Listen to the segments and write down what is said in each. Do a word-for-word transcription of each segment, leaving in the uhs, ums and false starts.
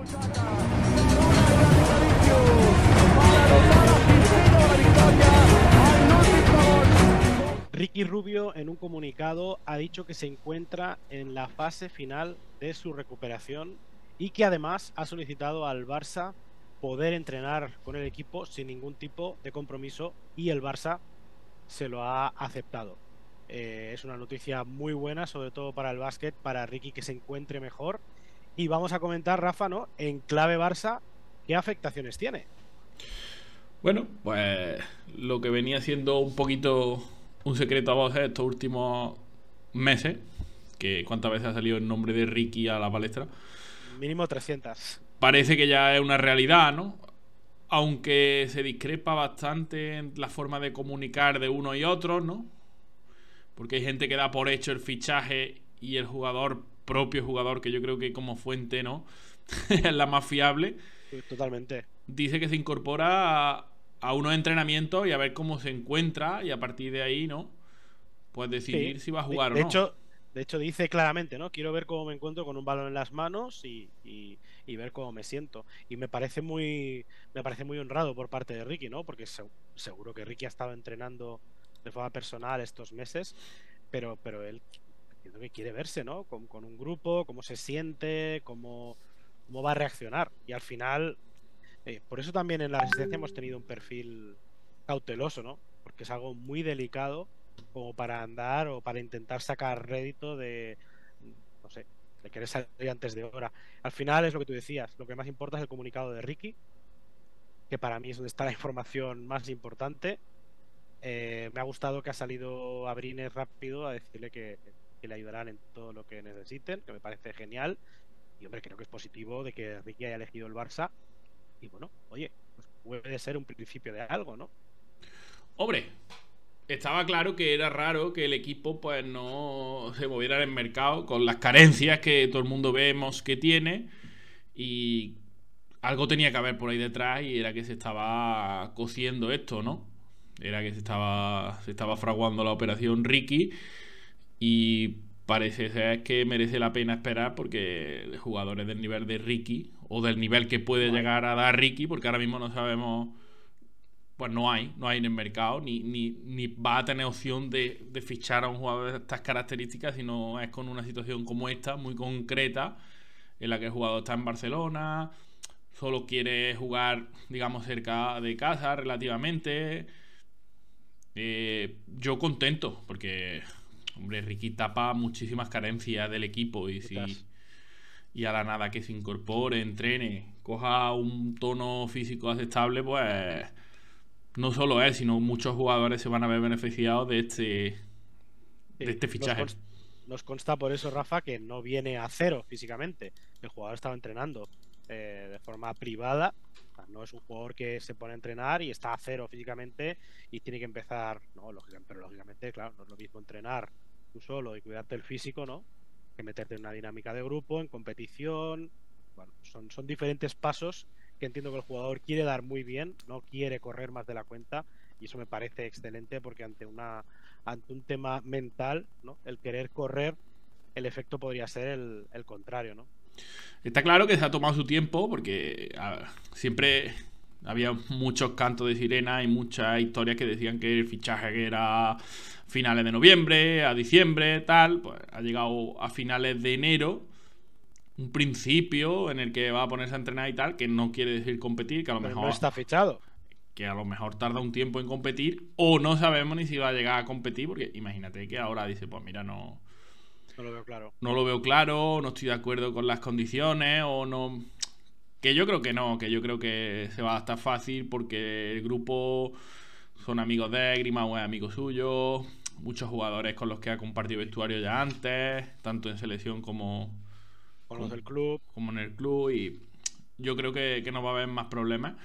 Ricky Rubio en un comunicado ha dicho que se encuentra en la fase final de su recuperación y que además ha solicitado al Barça poder entrenar con el equipo sin ningún tipo de compromiso y el Barça se lo ha aceptado. Eh, es una noticia muy buena, sobre todo para el básquet, para Ricky que se encuentre mejor. Y vamos a comentar, Rafa, ¿no? En clave Barça, ¿qué afectaciones tiene? Bueno, pues lo que venía siendo un poquito un secreto a voces estos últimos meses, que cuántas veces ha salido el nombre de Ricky a la palestra, Mínimo trescientas. parece que ya es una realidad, ¿no? Aunque se discrepa bastante en la forma de comunicar de uno y otro, ¿no? Porque hay gente que da por hecho el fichaje y el jugador, propio jugador, que yo creo que como fuente, ¿no? Es la más fiable. Totalmente. Dice que se incorpora a, a unos entrenamientos y a ver cómo se encuentra y a partir de ahí, ¿no? Pues decidir Sí. si va a De, jugar o de no. hecho, de hecho, dice claramente, ¿no? Quiero ver cómo me encuentro con un balón en las manos y, y, y ver cómo me siento. Y me parece muy, me parece muy honrado por parte de Ricky, ¿no? Porque se, seguro que Ricky ha estado entrenando de forma personal estos meses, pero, pero él entiendo que quiere verse, ¿no? Con, con un grupo, cómo se siente, cómo, cómo va a reaccionar. Y al final, eh, por eso también en la resistencia hemos tenido un perfil cauteloso, ¿no? Porque es algo muy delicado como para andar o para intentar sacar rédito de, no sé, de querer salir antes de hora. Al final es lo que tú decías, lo que más importa es el comunicado de Ricky, que para mí es donde está la información más importante. Eh, me ha gustado que ha salido Abrines rápido a decirle que, que le ayudarán en todo lo que necesiten, que me parece genial. Y hombre, creo que es positivo de que Ricky haya elegido el Barça. Y bueno, oye, pues puede ser un principio de algo, ¿no? Hombre, estaba claro que era raro que el equipo pues no se moviera en el mercado con las carencias que todo el mundo vemos que tiene y algo tenía que haber por ahí detrás y era que se estaba cociendo esto, ¿no? Era que se estaba, se estaba fraguando la operación Ricky y parece ser que merece la pena esperar porque jugadores del nivel de Ricky o del nivel que puede No hay. llegar a dar Ricky, porque ahora mismo no sabemos, pues no hay, no hay en el mercado, ni, ni, ni va a tener opción de, de fichar a un jugador de estas características, sino es con una situación como esta, muy concreta, en la que el jugador está en Barcelona, solo quiere jugar, digamos, cerca de casa relativamente. Eh, yo contento, porque, hombre, Ricky tapa muchísimas carencias del equipo y si y a la nada que se incorpore, entrene, coja un tono físico aceptable, pues no solo él, sino muchos jugadores se van a ver beneficiados de este de Sí, este nos fichaje. consta, nos consta por eso, Rafa, que no viene a cero físicamente. El jugador estaba entrenando eh, de forma privada. O sea, no es un jugador que se pone a entrenar y está a cero físicamente y tiene que empezar, no, lógicamente, pero lógicamente, claro, no es lo mismo entrenar tú solo y cuidarte el físico, ¿no? Que meterte en una dinámica de grupo, en competición. Bueno, son, son diferentes pasos que entiendo que el jugador quiere dar muy bien, no quiere correr más de la cuenta y eso me parece excelente porque ante una ante un tema mental, ¿no? El querer correr, el efecto podría ser el, el contrario, ¿no? Está claro que se ha tomado su tiempo porque a, siempre había muchos cantos de sirena y muchas historias que decían que el fichaje era a finales de noviembre, a diciembre, tal. Pues ha llegado a finales de enero, un principio en el que va a ponerse a entrenar y tal, que no quiere decir competir, que a lo Pero no mejor está fichado. que a lo mejor tarda un tiempo en competir o no sabemos ni si va a llegar a competir porque imagínate que ahora dice, pues mira, no No lo veo claro. no lo veo claro, no estoy de acuerdo con las condiciones o no. Que yo creo que no, que yo creo que se va a estar fácil porque el grupo son amigos de Grimau, es amigo suyo, muchos jugadores con los que ha compartido vestuario ya antes, tanto en selección como, Conoce como, el club. como en el club y yo creo que, que no va a haber más problemas.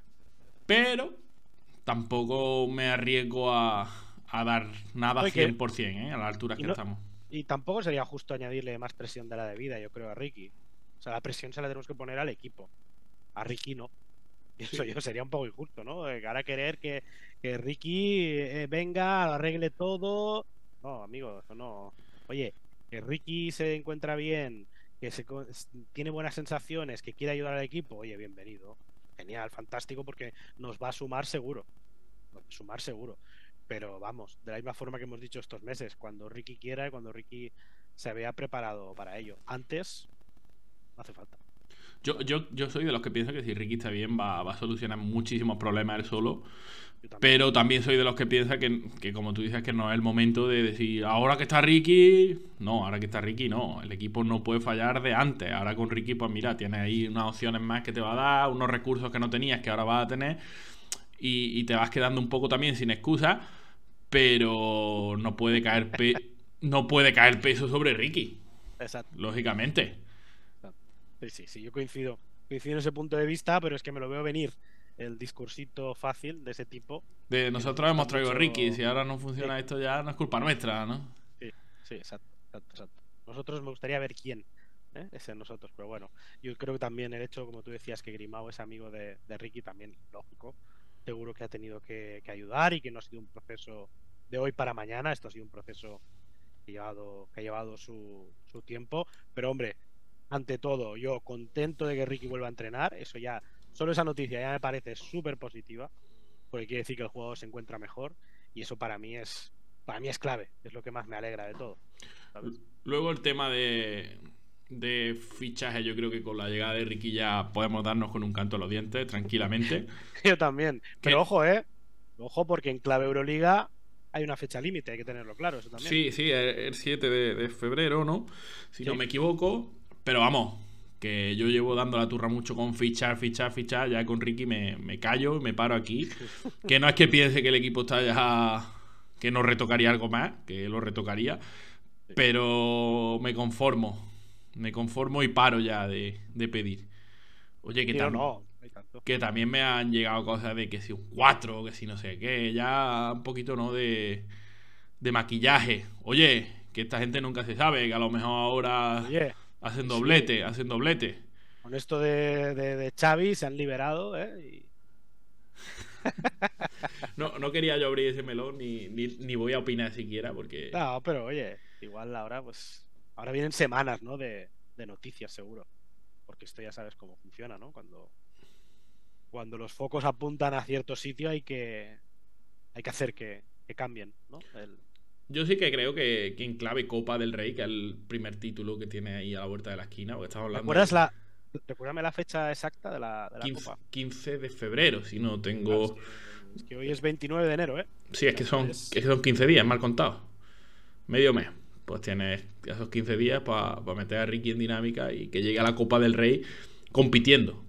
Pero tampoco me arriesgo a, a dar nada Oye, que, cien por ciento, ¿eh? A las alturas y, que no, estamos. y tampoco sería justo añadirle más presión de la debida, yo creo, a Ricky. O sea, la presión se la tenemos que poner al equipo. A Ricky no. Pienso Sí. yo, sería un poco injusto, ¿no? Eh, ahora querer que, que Ricky eh, venga, arregle todo. No, amigo, eso no. Oye, que Ricky se encuentra bien, que se, tiene buenas sensaciones, que quiere ayudar al equipo, oye, bienvenido. Genial, fantástico, porque nos va a sumar seguro. Nos va a sumar seguro. Pero vamos, de la misma forma que hemos dicho estos meses, cuando Ricky quiera y cuando Ricky se vea preparado para ello. Antes, no hace falta. Yo, yo, yo soy de los que piensa que si Ricky está bien va, va a solucionar muchísimos problemas él solo. También. Pero también soy de los que piensa que, que, como tú dices, que no es el momento de decir, ahora que está Ricky, no, ahora que está Ricky no, el equipo no puede fallar de antes. Ahora con Ricky, pues mira, tienes ahí unas opciones más que te va a dar, unos recursos que no tenías que ahora vas a tener, y, y te vas quedando un poco también sin excusa, pero no puede caer pe no puede caer peso sobre Ricky. Exacto. Lógicamente. Sí, sí, sí, yo coincido. Coincido en ese punto de vista, pero es que me lo veo venir. El discursito fácil de ese tipo. De nosotros hemos traído mucho... a Ricky. Si ahora no funciona sí. esto ya no es culpa nuestra, ¿no? Sí, sí, exacto, exacto, exacto. Nosotros me gustaría ver quién ¿eh? es en nosotros, pero bueno, yo creo que también el hecho, como tú decías, que Grimao es amigo de, de Ricky, también lógico. Seguro que ha tenido que, que ayudar y que no ha sido un proceso de hoy para mañana. Esto ha sido un proceso que ha llevado, que ha llevado su, su tiempo. Pero hombre, ante todo, yo contento de que Ricky vuelva a entrenar. Eso ya, solo esa noticia ya me parece súper positiva, porque quiere decir que el jugador se encuentra mejor, y eso para mí es para mí es clave, es lo que más me alegra de todo, ¿sabes? Luego el tema de, de fichaje, yo creo que con la llegada de Ricky ya podemos darnos con un canto a los dientes tranquilamente. Yo también, pero ¿Qué? ojo, eh ojo, porque en clave Euroliga hay una fecha límite, hay que tenerlo claro, eso también. Sí, sí, el siete de febrero, ¿no? Si sí. no me equivoco. Pero vamos, que yo llevo dando la turra mucho con fichar, fichar, fichar. Ya con Ricky me, me callo y me paro aquí. Que no es que piense que el equipo está ya... que no retocaría algo más, que lo retocaría. Pero me conformo. Me conformo y paro ya de, de pedir. Oye, que, sí, tam no, que también me han llegado cosas de que si un cuatro, que si no sé qué. Ya un poquito, ¿no? De, de maquillaje. Oye, que esta gente nunca se sabe, que a lo mejor ahora... Oye. Hacen doblete, sí. hacen doblete. Con esto de, de, de Xavi se han liberado, ¿eh? Y... no, no quería yo abrir ese melón, ni, ni, ni voy a opinar siquiera, porque... No, pero oye, igual ahora, pues... Ahora vienen semanas, ¿no? De, de noticias, seguro. Porque esto ya sabes cómo funciona, ¿no? Cuando, cuando los focos apuntan a cierto sitio hay que... Hay que hacer que, que cambien, ¿no? El... Yo sí que creo que, que en clave Copa del Rey, que es el primer título que tiene ahí a la vuelta de la esquina, porque estamos hablando... ¿Recuerdas de... la... Recuérdame la fecha exacta de la, de la quince, Copa. quince de febrero, si no tengo... Claro, es, que, es que hoy es veintinueve de enero, ¿eh? Sí, es que son, es que son quince días, mal contado. Medio mes. Pues tienes esos quince días para pa meter a Ricky en dinámica y que llegue a la Copa del Rey compitiendo.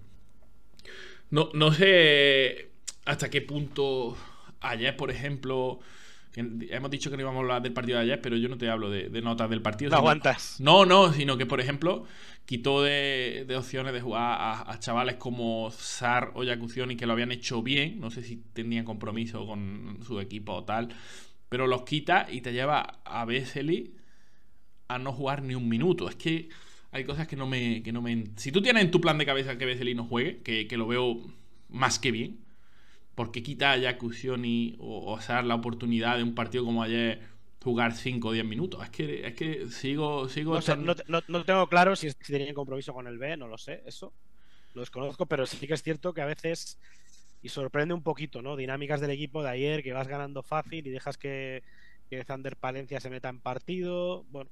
No, no sé hasta qué punto ayer, por ejemplo... Hemos dicho que no íbamos a hablar del partido de ayer, pero yo no te hablo de, de notas del partido. No sino, aguantas. No, no, sino que, por ejemplo, quitó de, de opciones de jugar a, a chavales como Sar o Yakuzioni, que lo habían hecho bien. No sé si tenían compromiso con su equipo o tal. Pero los quita y te lleva a Vesely a no jugar ni un minuto. Es que hay cosas que no me... Que no me... Si tú tienes en tu plan de cabeza que Vesely no juegue, que, que lo veo más que bien... ¿Por qué quita a Yakuzioni o, o sea, la oportunidad de un partido como ayer jugar cinco o diez minutos? Es que, es que sigo... sigo no, sé, no, no, no tengo claro si, si tenían compromiso con el B, no lo sé, eso. Lo desconozco, pero sí que es cierto que a veces, y sorprende un poquito, ¿no? Dinámicas del equipo de ayer, que vas ganando fácil y dejas que, que Zander Palencia se meta en partido. Bueno,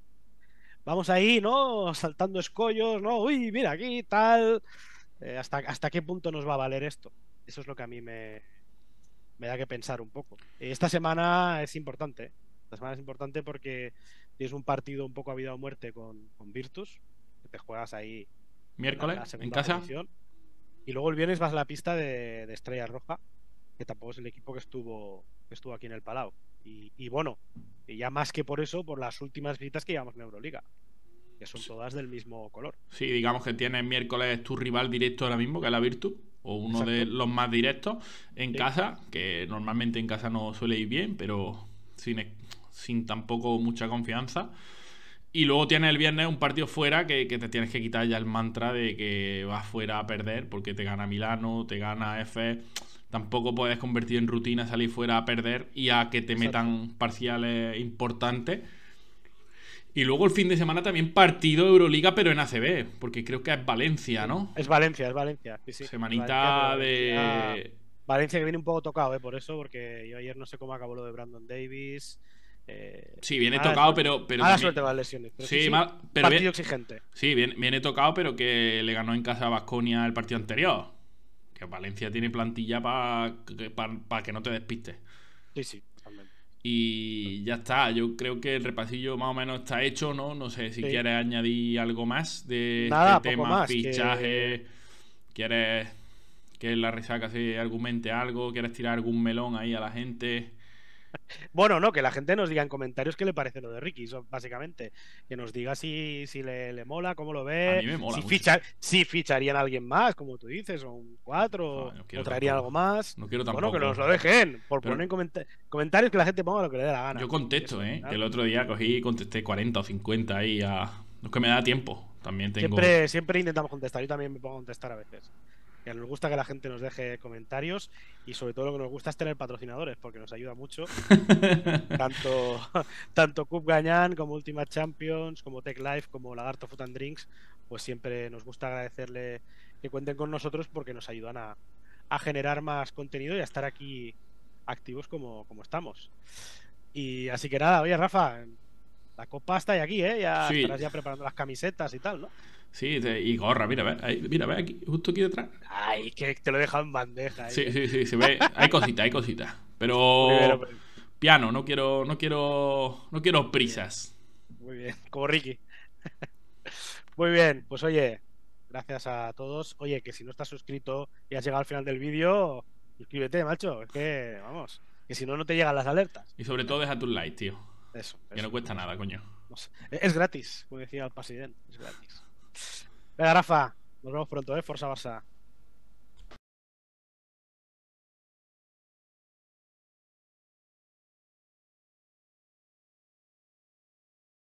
vamos ahí, ¿no? Saltando escollos, ¿no? Uy, mira aquí, tal... Eh, ¿hasta, ¿Hasta qué punto nos va a valer esto? Eso es lo que a mí me, me da que pensar un poco. Esta semana es importante. Esta semana es importante porque tienes un partido un poco a vida o muerte con, con Virtus, que te juegas ahí miércoles la, la en casa posición. Y luego el viernes vas a la pista de, de Estrella Roja, que tampoco es el equipo que estuvo que estuvo aquí en el Palau. Y, y bueno, y ya más que por eso, por las últimas visitas que llevamos en Euroliga, que son todas del mismo color. Sí, digamos que tienes miércoles tu rival directo ahora mismo, que es la Virtus, o uno Exacto. de los más directos en sí. casa, que normalmente en casa no suele ir bien, pero sin, sin tampoco mucha confianza. Y luego tienes el viernes un partido fuera que, que te tienes que quitar ya el mantra de que vas fuera a perder, porque te gana Milano, te gana F. Tampoco puedes convertir en rutina salir fuera a perder y a que te Exacto. metan parciales importantes. Y luego el fin de semana también partido Euroliga, pero en A C B, porque creo que es Valencia, ¿no? Es Valencia, es Valencia. Sí, sí. Semanita Valencia, de... Valencia, Valencia que viene un poco tocado, ¿eh? Por eso, porque yo ayer no sé cómo acabó lo de Brandon Davis. Eh, sí, viene mala tocado, suerte, pero, pero mala también... suerte con las lesiones. Pero sí, sí, sí, mal... pero partido bien... exigente. Sí, viene, viene tocado, pero que le ganó en casa a Baskonia el partido anterior. Que Valencia tiene plantilla para pa, pa que no te despistes. Sí, sí, totalmente. Y ya está, yo creo que el repasillo más o menos está hecho, ¿no? No sé si Sí. quieres añadir algo más de Nada, este poco tema, más, fichaje, que... quieres que la resaca se argumente algo, quieres tirar algún melón ahí a la gente. Bueno, no, que la gente nos diga en comentarios qué le parece lo de Ricky, eso, básicamente. Que nos diga si, si le, le mola, cómo lo A ve, mí me mola si, mucho. ficha, si ficharían a alguien más, como tú dices, o un cuatro, No, no o quiero traerían tampoco. algo más. No quiero Bueno, que tampoco. nos lo dejen, por Pero- poner en comenta- comentarios que la gente ponga lo que le dé la gana. Yo contesto, Eso, ¿eh? ¿no? Que el otro día cogí y contesté cuarenta o cincuenta ahí a... No es que me da tiempo. También tengo... Siempre, siempre intentamos contestar, yo también me pongo a contestar a veces. Que nos gusta que la gente nos deje comentarios y sobre todo lo que nos gusta es tener patrocinadores porque nos ayuda mucho. Tanto, tanto Cup Gañán como Ultimate Champions, como Tech Life, como Lagarto Food and Drinks, pues siempre nos gusta agradecerle que cuenten con nosotros porque nos ayudan a, a generar más contenido y a estar aquí activos como, como estamos. Y así que nada, oye Rafa, la copa está ahí aquí, ¿eh? Ya Sí. estarás ya preparando las camisetas y tal, ¿no? Sí, te- y gorra, mira, ve, ahí, mira, ve aquí, justo aquí detrás. Ay, que te lo he dejado en bandeja. Ahí, Sí, ¿eh? sí, sí, se ve. Hay cositas, hay cositas. Muy Pero bien, hombre. piano, no quiero, no quiero, no quiero prisas. Muy bien, como Ricky. Muy bien, pues oye, gracias a todos. Oye, que si no estás suscrito y has llegado al final del vídeo, suscríbete, macho. Es que, vamos, que si no, no te llegan las alertas. Y sobre todo deja tu like, tío. Eso, Que eso, no cuesta no sé, nada, coño. no sé. Es gratis, como decía el presidente, es gratis. Venga, Rafa, nos vemos pronto, ¿eh? Forza Barça.